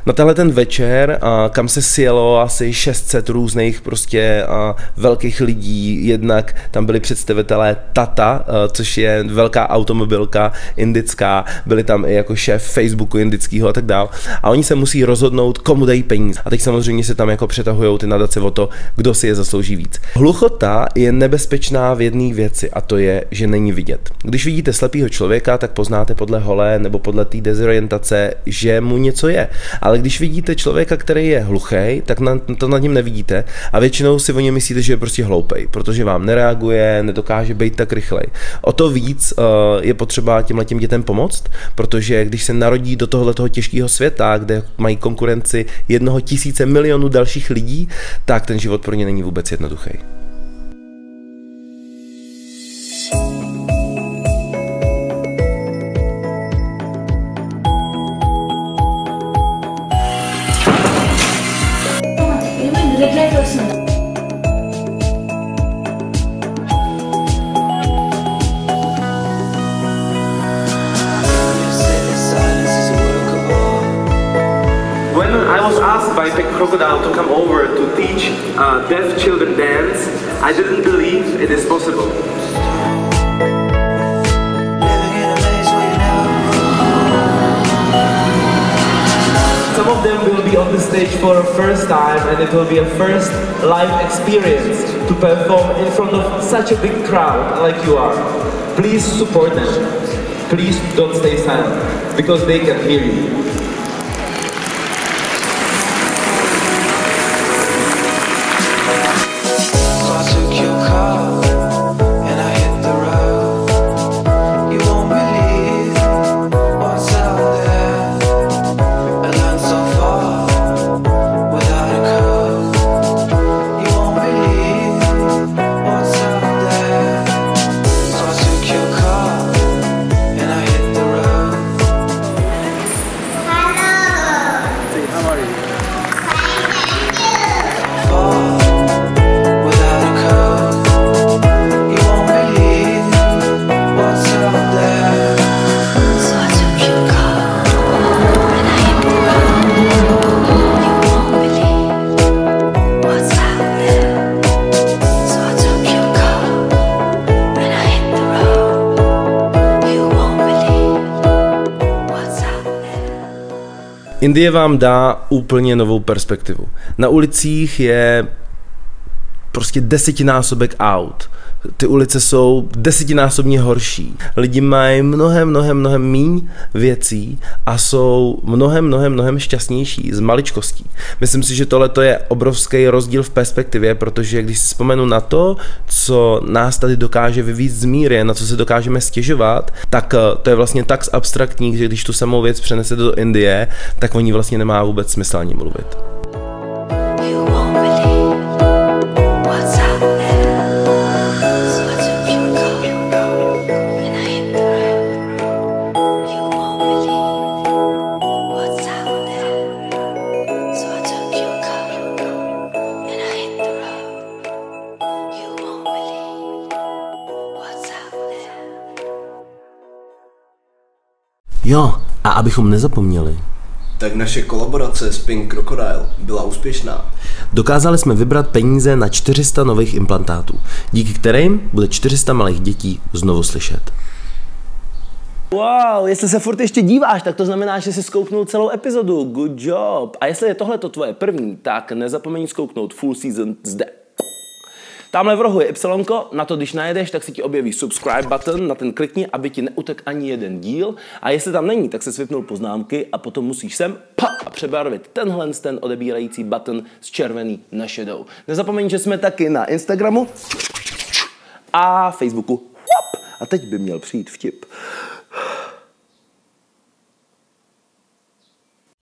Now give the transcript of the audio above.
Na tenhle ten večer, kam se sjelo asi 600 různých prostě velkých lidí, jednak tam byli představitelé Tata, což je velká automobilka indická, byli tam i jako šéf Facebooku indického a tak dál. A oni se musí rozhodnout, komu dají peníze. A teď samozřejmě se tam jako přetahujou ty nadace o to, kdo si je zaslouží víc. Hluchota je nebezpečná v jedné věci a to je, že není vidět. Když vidíte slepýho člověka, tak poznáte podle holé nebo podle té dezorientace, že mu něco je. Ale když vidíte člověka, který je hluchý, tak to nad ním nevidíte a většinou si o něm myslíte, že je prostě hloupej, protože vám nereaguje, nedokáže být tak rychlej. O to víc je potřeba těmhletěm dětem pomoct, protože když se narodí do tohoto těžkého světa, kde mají konkurenci 1 000 milionů dalších lidí, tak ten život pro ně není vůbec jednoduchý. When I was asked by Pink Crocodile to come over to teach deaf children dance, I didn't believe it is possible. Some of them will be on the stage for the first time and it will be a first live experience to perform in front of such a big crowd like you are. Please support them. Please don't stay silent because they can hear you. Indie vám dá úplně novou perspektivu. Na ulicích je prostě 10násobek aut. Ty ulice jsou 10násobně horší. Lidi mají mnohem míň věcí a jsou mnohem šťastnější z maličkostí. Myslím si, že tohle je obrovský rozdíl v perspektivě, protože když si vzpomenu na to, co nás tady dokáže vyvízt z míry, na co se dokážeme stěžovat, tak to je vlastně tak abstraktní, že když tu samou věc přenese do Indie, tak o ní vlastně nemá vůbec smysl ani mluvit. Jo, a abychom nezapomněli, tak naše kolaborace s Pink Crocodile byla úspěšná. Dokázali jsme vybrat peníze na 400 nových implantátů, díky kterým bude 400 malých dětí znovu slyšet. Wow, jestli se furt ještě díváš, tak to znamená, že jsi zkouknul celou epizodu. Good job. A jestli je tohleto tvoje první, tak nezapomeň zkouknout full season zde. Tamhle v rohu je Y, na to když najedeš, tak se ti objeví subscribe button, na ten klikni, aby ti neutek ani jeden díl. A jestli tam není, tak se svipnul poznámky a potom musíš sem a přebarvit ten odebírající button z červený na šedou. Nezapomeň, že jsme taky na Instagramu a Facebooku. A teď by měl přijít vtip.